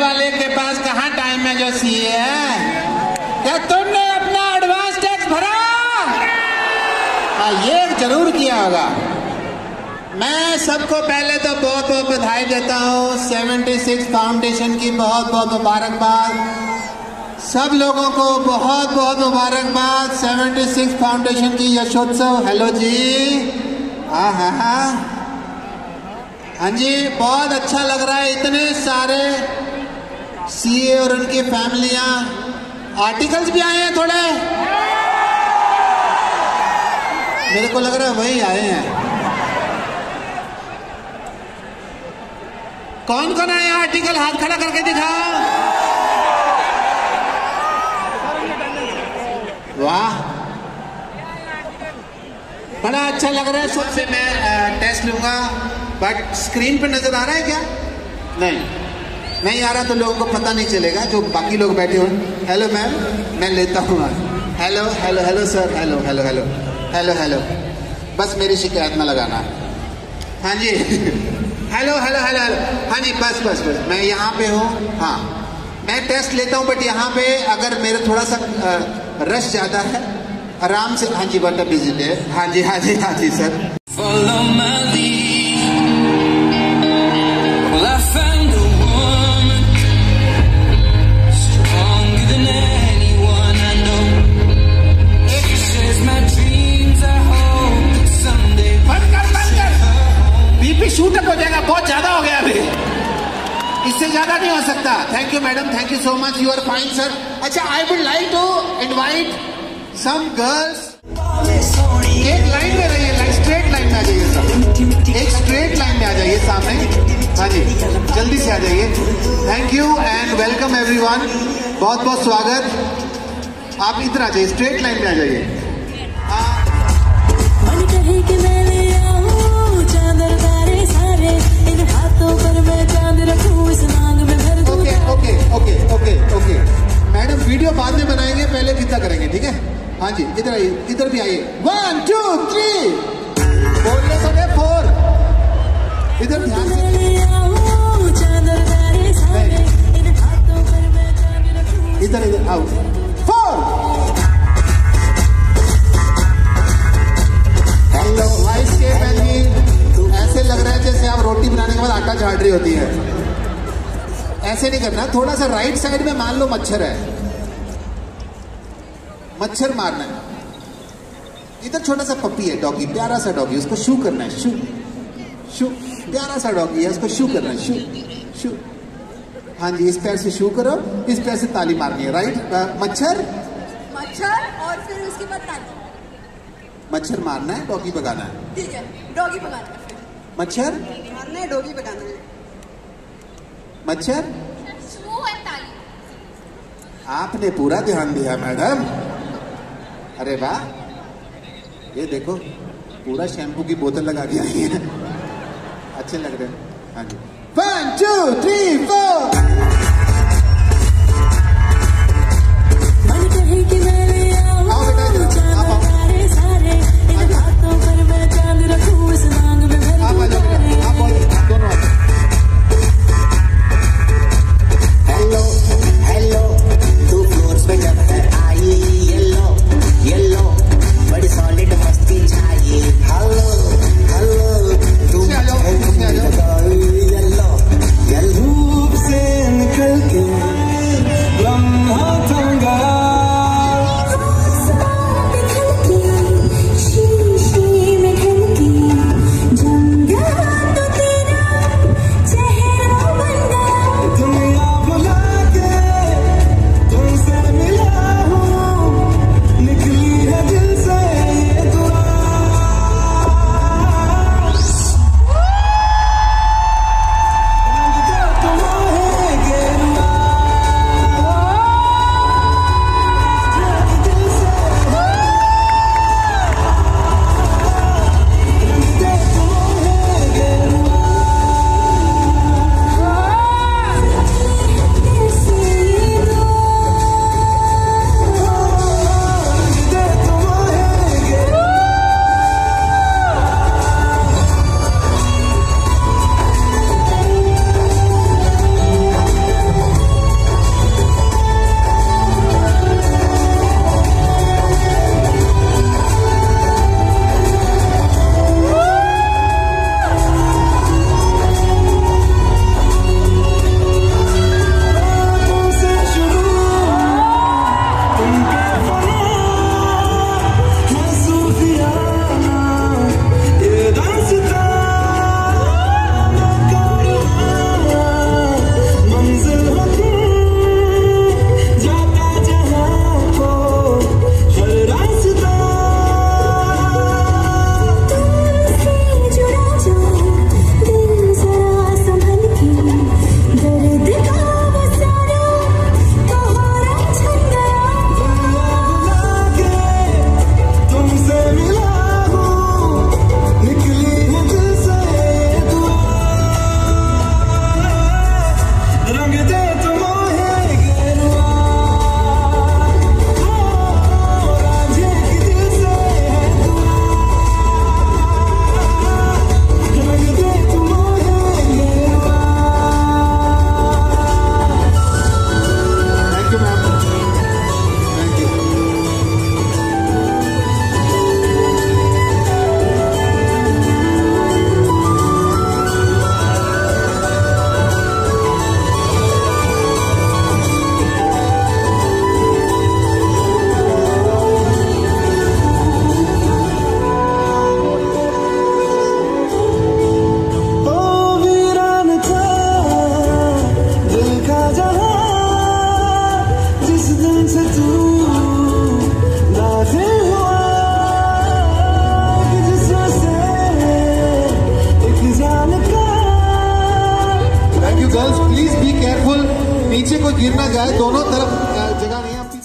वाले के पास कहाँ टाइम है जो सीए है? क्या तुमने अपना एडवांस टैक्स भरा? हाँ, ये जरूर किया होगा। मैं सबको पहले तो बहुत बहुत बधाई देता हूँ। 76 फाउंडेशन की बहुत बहुत मुबारकबाद। सब लोगों को बहुत बहुत मुबारकबाद 76 फाउंडेशन की यशोत्सव। हेलो जी। हाँ हाँ हाँ जी, बहुत अच्छा लग रहा है। इतने सारे सीए और उनकी फैमिलियां, आर्टिकल्स भी आए हैं थोड़े। मेरे को लग रहा है वही आए हैं। कौन कौन आया आर्टिकल? हाथ खड़ा करके दिखाओ। वाह, बड़ा अच्छा लग रहा है। सबसे मैं टेस्ट लूंगा, बट स्क्रीन पे नजर आ रहा है क्या? नहीं आ रहा तो लोगों को पता नहीं चलेगा जो बाकी लोग बैठे हुए। हेलो मैम, मैं लेता हूँ। Hello hello hello sir, hello hello hello hello hello. बस मेरी शिकायत ना लगाना। हाँ जी। Hello hello hello hello. हाँ जी, बस बस बस मैं यहाँ पे हूँ। हाँ, मैं टेस्ट लेता हूँ, बट यहाँ पे अगर मेरे थोड़ा सा रश ज्यादा है, आराम से। हाँ जी, बट बिजी डे। हाँ जी हाँ जी हाँ जी सर। बीपी शूट अप हो जाएगा, बहुत ज्यादा हो गया अभी, इससे ज्यादा नहीं हो सकता। Thank you madam, thank you so much, you are fine sir. अच्छा, I would like to invite some girls. एक लाइन में रहिए, स्ट्रेट लाइन में आ जाइए सब, एक स्ट्रेट लाइन में आ जाइए सामने। हाँ जी, जल्दी से आ जाइए। Thank you and welcome everyone, बहुत बहुत स्वागत। आप इधर आ जाइए, स्ट्रेट लाइन में आ जाइए। ओके मैडम, वीडियो बाद में बनाएंगे, पहले कितना करेंगे, ठीक है? हाँ जी, इधर आइए, इधर भी आइए। 1 2 3 बोलने तो 4। इधर ध्यान से। इधर आओ। 4। हेलो वाइस के बहन जी, ऐसे लग रहा है जैसे आप रोटी बनाने के बाद आटा झाड़ रही होती है। ऐसे नहीं करना, थोड़ा सा राइट साइड में मान लो मच्छर है, मच्छर मारना है। इधर छोटा सा पप्पी है, डॉगी, प्यारा सा डॉगी, उसको शू करना है। शू शू, प्यारा सा डॉगी है, उसको शू करना है। शू शू। हाँ जी, इस पैर से शू करो, इस पैर से ताली मारनी है। राइट, मच्छर और फिर उसके बाद ताली। मच्छर मारना है, डॉगी भगाना है। ठीक है, डॉगी भगाना है। मच्छर मारना है, डॉगी भगाना है। मच्छर आपने पूरा ध्यान दिया मैडम। अरे वाह, ये देखो पूरा शैम्पू की बोतल लगा के आई है, अच्छे लग रहे हैं। हाँ जी, 1 2 3 4। ना जाए, दोनों तरफ जगह नहीं है आपकी।